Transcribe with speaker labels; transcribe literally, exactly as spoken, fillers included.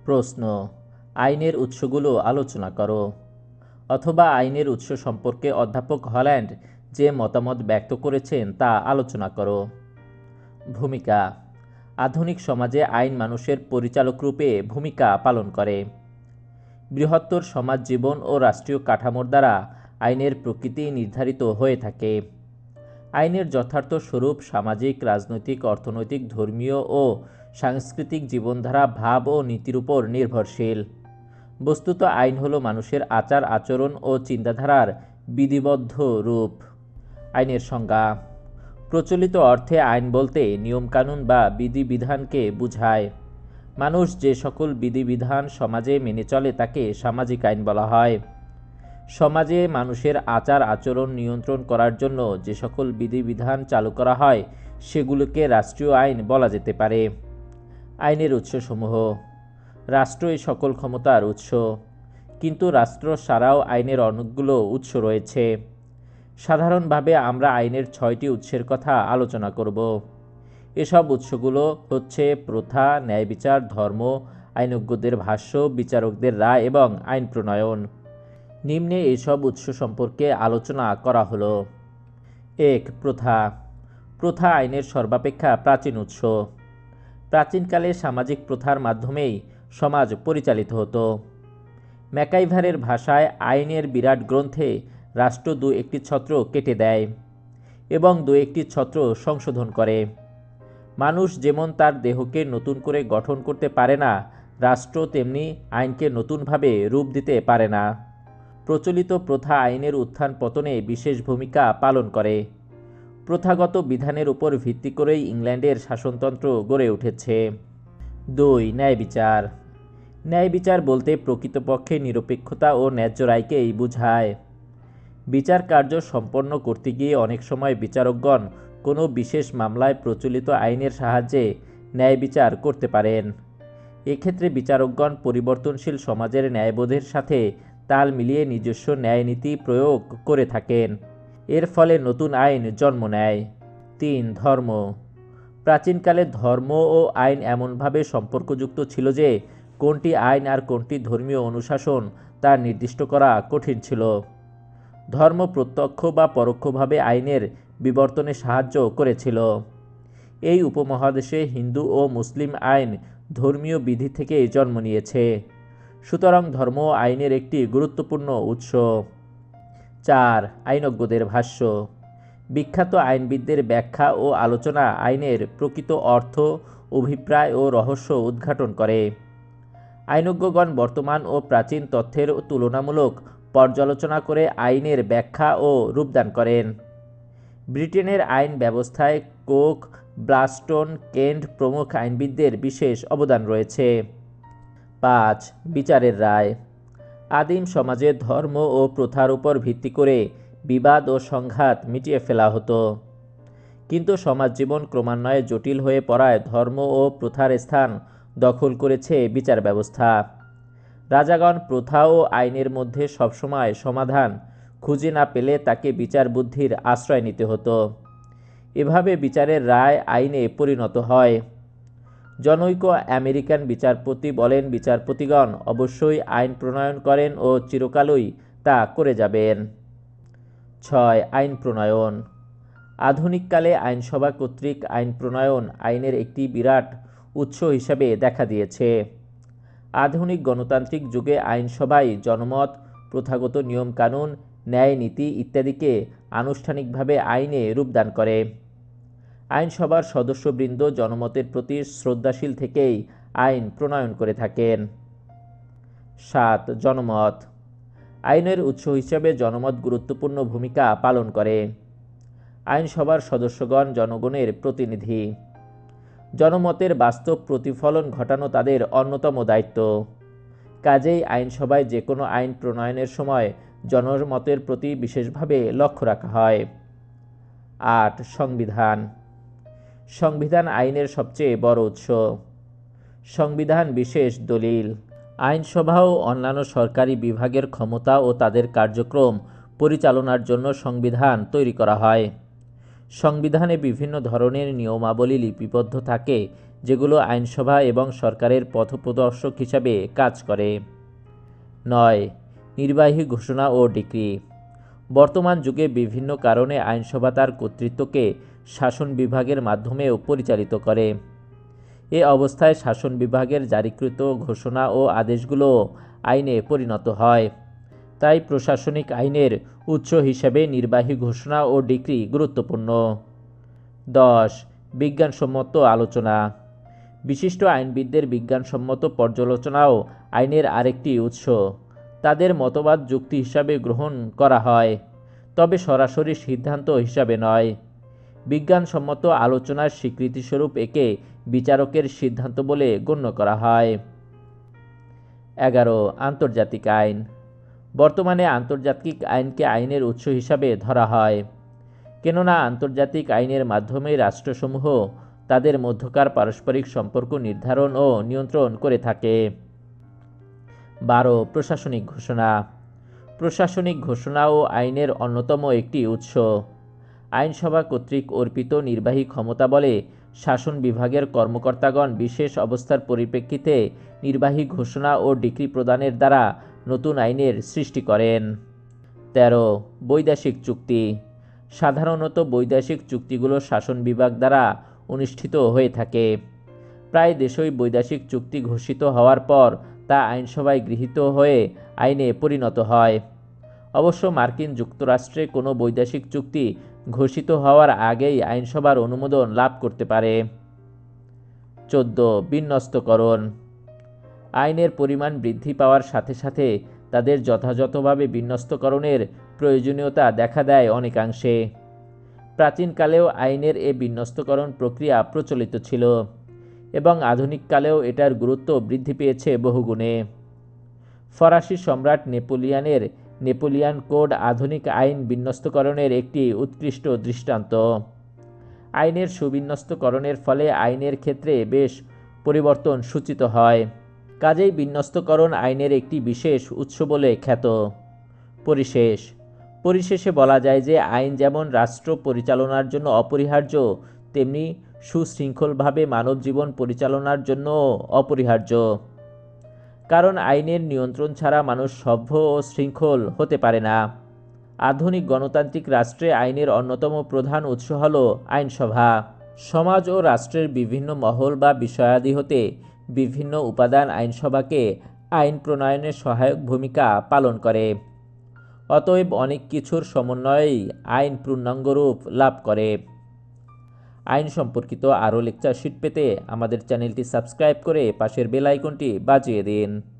Speaker 1: প্রশ্ন, আইনের উৎসগুলো আলোচনা করো। অথবা আইনের উৎস সম্পর্কে অধ্যাপক হল্যান্ড যে মতামত ব্যক্ত করেছেন তা আলোচনা করো। ভূমিকা, আধুনিক সমাজে আইন মানুষের পরিচালক রূপে ভূমিকা পালন করে। বৃহত্তর সমাজ জীবন ও রাষ্ট্রীয় কাঠামোর দ্বারা আইনের প্রকৃতি নির্ধারিত হয়ে থাকে। আইনের যথার্থ স্বরূপ সামাজিক, রাজনৈতিক, অর্থনৈতিক, ধর্মীয় ও সাংস্কৃতিক জীবনধারা, ভাব ও নীতির উপর নির্ভরশীল। বস্তুত আইন হল মানুষের আচার আচরণ ও চিন্তাধারার বিধিবদ্ধ রূপ। আইনের সংজ্ঞা, প্রচলিত অর্থে আইন বলতে নিয়মকানুন বা বিধিবিধানকে বোঝায়। মানুষ যে সকল বিধিবিধান সমাজে মেনে চলে তাকে সামাজিক আইন বলা হয়। সমাজে মানুষের আচার আচরণ নিয়ন্ত্রণ করার জন্য যে সকল বিধিবিধান চালু করা হয় সেগুলোকে রাষ্ট্রীয় আইন বলা যেতে পারে। আইনের উৎসসমূহ, রাষ্ট্র এই সকল ক্ষমতার উৎস, কিন্তু রাষ্ট্র ছাড়াও আইনের অনেকগুলো উৎস রয়েছে। সাধারণভাবে আমরা আইনের ছয়টি উৎসের কথা আলোচনা করব। এসব উৎসগুলো হচ্ছে প্রথা, ন্যায় বিচার, ধর্ম, আইনজ্ঞদের ভাষ্য, বিচারকদের রায় এবং আইন প্রণয়ন। নিম্নে এসব উৎস সম্পর্কে আলোচনা করা হলো। এক, প্রথা। প্রথা আইনের সর্বাপেক্ষা প্রাচীন উৎস। প্রাচীনকালে সামাজিক প্রথার মাধ্যমেই সমাজ পরিচালিত হতো। ম্যাকাইভারের ভাষায় আইনের বিরাট গ্রন্থে রাষ্ট্র দু একটি ছত্র কেটে দেয় এবং দু একটি ছত্র সংশোধন করে। মানুষ যেমন তার দেহকে নতুন করে গঠন করতে পারে না, রাষ্ট্র তেমনি আইনকে নতুনভাবে রূপ দিতে পারে না। প্রচলিত প্রথা আইনের উত্থান পতনে বিশেষ ভূমিকা পালন করে। প্রথাগত বিধানের উপর ভিত্তি করেই ইংল্যান্ডের শাসনতন্ত্র গড়ে উঠেছে। দুই, ন্যায় বিচার। ন্যায় বিচার বলতে প্রকৃতপক্ষে নিরপেক্ষতা ও ন্যায্য রায়কেই বোঝায়। বিচার কার্য সম্পন্ন করতে গিয়ে অনেক সময় বিচারকগণ কোনো বিশেষ মামলায় প্রচলিত আইনের সাহায্যে ন্যায় বিচার করতে পারেন। এক্ষেত্রে বিচারকগণ পরিবর্তনশীল সমাজের ন্যায়বোধের সাথে তাল মিলিয়ে নিজস্ব ন্যায়নীতি প্রয়োগ করে থাকেন। এর ফলে নতুন আইন জন্ম নেয়। তিন, ধর্ম। প্রাচীনকালে ধর্ম ও আইন এমনভাবে সম্পর্কযুক্ত ছিল যে কোনটি আইন আর কোনটি ধর্মীয় অনুশাসন তা নির্দিষ্ট করা কঠিন ছিল। ধর্ম প্রত্যক্ষ বা পরোক্ষভাবে আইনের বিবর্তনে সাহায্য করেছিল। এই উপমহাদেশে হিন্দু ও মুসলিম আইন ধর্মীয় বিধি থেকে জন্ম নিয়েছে। সুতরাং ধর্ম আইনের একটি গুরুত্বপূর্ণ উৎস। চার, আইনজ্ঞদের ভাষ্য। বিখ্যাত আইনবিদদের ব্যাখ্যা ও আলোচনা আইনের প্রকৃত অর্থ, অভিপ্রায় ও রহস্য উদ্ঘাটন করে। আইনজ্ঞগণ বর্তমান ও প্রাচীন তথ্যের তুলনামূলক পর্যালোচনা করে আইনের ব্যাখ্যা ও রূপদান করেন। ব্রিটেনের আইন ব্যবস্থায় কোক, ব্লাস্টন, কেন্ট প্রমুখ আইনবিদদের বিশেষ অবদান রয়েছে। পাঁচ, বিচারের রায়। আদিম সমাজে ধর্ম ও প্রথার উপর ভিত্তি করে বিবাদ ও সংঘাত মিটিয়ে ফেলা হতো, কিন্তু সমাজ জীবন ক্রমান্বয়ে জটিল হয়ে পড়ায় ধর্ম ও প্রথার স্থান দখল করেছে বিচার ব্যবস্থা। রাজাগণ প্রথা ও আইনের মধ্যে সবসময় সমাধান খুঁজে না পেলে তাকে বিচার বুদ্ধির আশ্রয় নিতে হতো। এভাবে বিচারের রায় আইনে পরিণত হয়। জনৈক আমেরিকান বিচারপতি বলেন, বিচারপতিগণ অবশ্যই আইন প্রণয়ন করেন ও চিরকালই তা করে যাবেন। ছয়, আইন প্রণয়ন। আধুনিককালে আইনসভা কর্তৃক আইন প্রণয়ন আইনের একটি বিরাট উৎস হিসাবে দেখা দিয়েছে। আধুনিক গণতান্ত্রিক যুগে আইনসভাই জনমত, প্রথাগত নিয়মকানুন, ন্যায় নীতি ইত্যাদিকে আনুষ্ঠানিকভাবে আইনে রূপদান করে। আইনসভার সদস্যবৃন্দ জনমতের প্রতি শ্রদ্ধাশীল থেকেই আইন প্রণয়ন করে থাকেন। সাত, জনমত। আইনের উৎস হিসাবে জনমত গুরুত্বপূর্ণ ভূমিকা পালন করে। আইনসভার সদস্যগণ জনগণের প্রতিনিধি। জনমতের বাস্তব প্রতিফলন ঘটানো তাদের অন্যতম দায়িত্ব। কাজেই আইনসভায় যে কোনো আইন প্রণয়নের সময় জনমতের প্রতি বিশেষভাবে লক্ষ্য রাখা হয়। আট, সংবিধান। সংবিধান আইনের সবচেয়ে বড় উৎস। সংবিধান বিশেষ দলিল। আইনসভা ও অন্যান্য সরকারি বিভাগের ক্ষমতা ও তাদের কার্যক্রম পরিচালনার জন্য সংবিধান তৈরি করা হয়। সংবিধানে বিভিন্ন ধরনের নিয়মাবলী লিপিবদ্ধ থাকে, যেগুলো আইনসভা এবং সরকারের পথপ্রদর্শক হিসাবে কাজ করে। নয়, নির্বাহী ঘোষণা ও ডিক্রি। বর্তমান যুগে বিভিন্ন কারণে আইনসভা তার কর্তৃত্বকে শাসন বিভাগের মাধ্যমেও পরিচালিত করে। এ অবস্থায় শাসন বিভাগের জারিকৃত ঘোষণা ও আদেশগুলো আইনে পরিণত হয়। তাই প্রশাসনিক আইনের উৎস হিসেবে নির্বাহী ঘোষণা ও ডিক্রি গুরুত্বপূর্ণ। দশ, বিজ্ঞানসম্মত আলোচনা। বিশিষ্ট আইনবিদদের বিজ্ঞানসম্মত পর্যালোচনাও আইনের আরেকটি উৎস। তাদের মতবাদ যুক্তি হিসাবে গ্রহণ করা হয়, তবে সরাসরি সিদ্ধান্ত হিসাবে নয়। বিজ্ঞানসম্মত আলোচনার স্বীকৃতিস্বরূপ একে বিচারকের সিদ্ধান্ত বলে গণ্য করা হয়। এগারো, আন্তর্জাতিক আইন। বর্তমানে আন্তর্জাতিক আইনকে আইনের উৎস হিসাবে ধরা হয়, কেননা আন্তর্জাতিক আইনের মাধ্যমে রাষ্ট্রসমূহ তাদের মধ্যকার পারস্পরিক সম্পর্ক নির্ধারণ ও নিয়ন্ত্রণ করে থাকে। বারো, প্রশাসনিক ঘোষণা। প্রশাসনিক ঘোষণা ও আইনের অন্যতম একটি উৎস। আইনসভা কর্তৃক অর্পিত নির্বাহী ক্ষমতা বলে শাসন বিভাগের কর্মকর্তাগণ বিশেষ অবস্থার পরিপ্রেক্ষিতে নির্বাহী ঘোষণা ও ডিক্রি প্রদানের দ্বারা নতুন আইনের সৃষ্টি করেন। তেরো, বৈদেশিক চুক্তি। সাধারণত বৈদেশিক চুক্তিগুলো শাসন বিভাগ দ্বারা অনুষ্ঠিত হয়ে থাকে। প্রায় দেশই বৈদেশিক চুক্তি ঘোষিত হওয়ার পর তা আইনসভায় গৃহীত হয়ে আইনে পরিণত হয়। অবশ্য মার্কিন যুক্তরাষ্ট্রে কোনো বৈদেশিক চুক্তি ঘোষিত হওয়ার আগেই আইনসভার অনুমোদন লাভ করতে পারে। চোদ্দ, বিন্যস্তকরণ। আইনের পরিমাণ বৃদ্ধি পাওয়ার সাথে সাথে তাদের যথাযথভাবে বিন্যস্তকরণের প্রয়োজনীয়তা দেখা দেয় অনেকাংশে। প্রাচীনকালেও আইনের এ বিন্যস্তকরণ প্রক্রিয়া প্রচলিত ছিল এবং আধুনিককালেও এটার গুরুত্ব বৃদ্ধি পেয়েছে বহুগুণে। ফরাসি সম্রাট নেপোলিয়নের নেপোলিয়ান কোড আধুনিক আইন বিন্যস্তকরণের একটি উৎকৃষ্ট দৃষ্টান্ত। আইনের সুবিন্যস্তকরণের ফলে আইনের ক্ষেত্রে বেশ পরিবর্তন সূচিত হয়। কাজেই বিন্যস্তকরণ আইনের একটি বিশেষ উৎস বলে খ্যাত। পরিশেষ পরিশেষে বলা যায় যে আইন যেমন রাষ্ট্র পরিচালনার জন্য অপরিহার্য, তেমনি সুশৃঙ্খলভাবে মানব জীবন পরিচালনার জন্য অপরিহার্য। কারণ আইনের নিয়ন্ত্রণ ছাড়া মানুষ সভ্য ও শৃঙ্খল হতে পারে না। আধুনিক গণতান্ত্রিক রাষ্ট্রে আইনের অন্যতম প্রধান উৎস হল আইনসভা। সমাজ ও রাষ্ট্রের বিভিন্ন মহল বা বিষয়াদি হতে বিভিন্ন উপাদান আইনসভাকে আইন প্রণয়নে সহায়ক ভূমিকা পালন করে। অতএব অনেক কিছুর সমন্বয়েই আইন পূর্ণাঙ্গ রূপ লাভ করে। আইন সম্পর্কিত আরও লেকচার শিট পেতে আমাদের চ্যানেলটি সাবস্ক্রাইব করে পাশের বেল আইকনটি বাজিয়ে দিন।